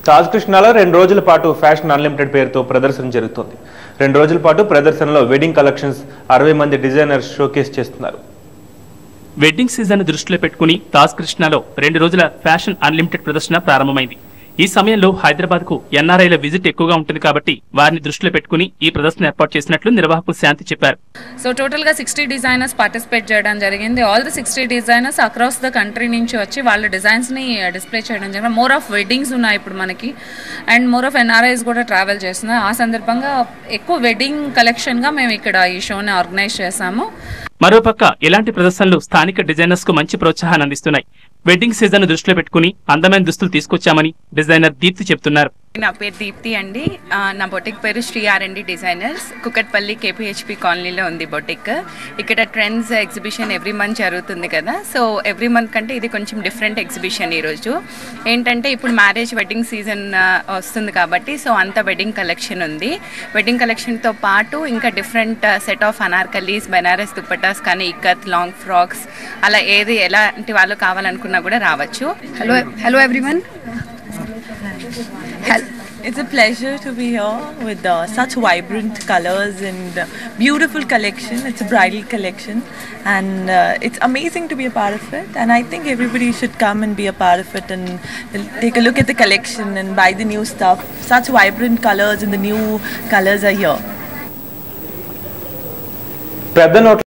తాజ్ కృష్ణాలో 2 రోజుల పాటు fashion unlimited పేరుతో ప్రదర్శన జరుగుతుంది. 2 రోజుల పాటు ప్రదర్శనలో వెడ్డింగ్ కలెక్షన్స్ 60 మంది డిజైనర్స్ షోకేస్ చేస్తున్నారు. వెడ్డింగ్ సీజన్ దృష్టిలో పెట్టుకుని తాజ్ కృష్ణాలో 2 రోజుల ఫ్యాషన్ అన్లిమిటెడ్ ప్రదర్శన ప్రారంభమైంది. ఈ సమయంలో హైదరాబాద్ కు ఎన్ఆర్ఐల విజిట్ ఎక్కువగా ఉంటుంది కాబట్టి వారిని దృష్టిలో పెట్టుకుని ఈ ప్రదర్శన ఏర్పాటు చేసినట్లు నిర్వాహకులు శాంతి చెప్పారు. సో టోటల్ గా 60 డిజైనర్స్ పార్టిసిపేట్ చేయడం జరిగింది. All the 60 designers across the country నుంచి వచ్చి వాళ్ళ డిజైన్స్ ని డిస్ప్లే చేయడం జరిగింది. మోర్ ఆఫ్ వెడ్డింగ్స్ ఉన్నాయి ఇప్పుడు మనకి, అండ్ మోర్ ఆఫ్ ఎన్ఆర్ఐస్ కూడా ట్రావెల్ చేస్తున్నారు. ఆ సందర్భంగా ఎక్కువ వెడ్డింగ్ కలెక్షన్ గా మేము ఇక్కడ ఈ షోని ఆర్గనైజ్ చేశాము. మరోపక్క ఇలాంటి ప్రదర్శనలు స్థానిక డిజైనర్స్ కు మంచి ప్రోత్సాహాన్ని అందిస్తున్నాయి. వెడ్డింగ్ సీజన్ దృష్టిలో పెట్టుకుని అందమైన దుస్తులు తీసుకొచ్చామని డిజైనర్ దీప్తి చెప్తున్నారు. నా పేరు దీప్తి అండి. నా బొటిక్ పేరు Shri R&D designers. Kukatpally KPHP కాలనీలో ఉంది బొటిక్. ఇక్కడ ట్రెండ్స్ ఎగ్జిబిషన్ ఎవ్రీ మంత్ జరుగుతుంది కదా, సో ఎవ్రీ మంత్ కంటే ఇది కొంచెం డిఫరెంట్ ఎగ్జిబిషన్. ఈరోజు ఏంటంటే ఇప్పుడు మ్యారేజ్ వెడ్డింగ్ సీజన్ వస్తుంది కాబట్టి సో అంత వెడ్డింగ్ కలెక్షన్ ఉంది. వెడ్డింగ్ కలెక్షన్తో పాటు ఇంకా different set of anarkalis, Benaras dupattas కానీ, ఇక్కత్, లాంగ్ ఫ్రాక్స్, అలా ఏది ఎలాంటి వాళ్ళు కావాలనుకున్నా కూడా రావచ్చు. Hello everyone. It's a pleasure to be here with such vibrant colors and beautiful collection. It's a bridal collection and it's amazing to be a part of it, and I think everybody should come and be a part of it and take a look at the collection and buy the new stuff. Such vibrant colors and the new colors are here.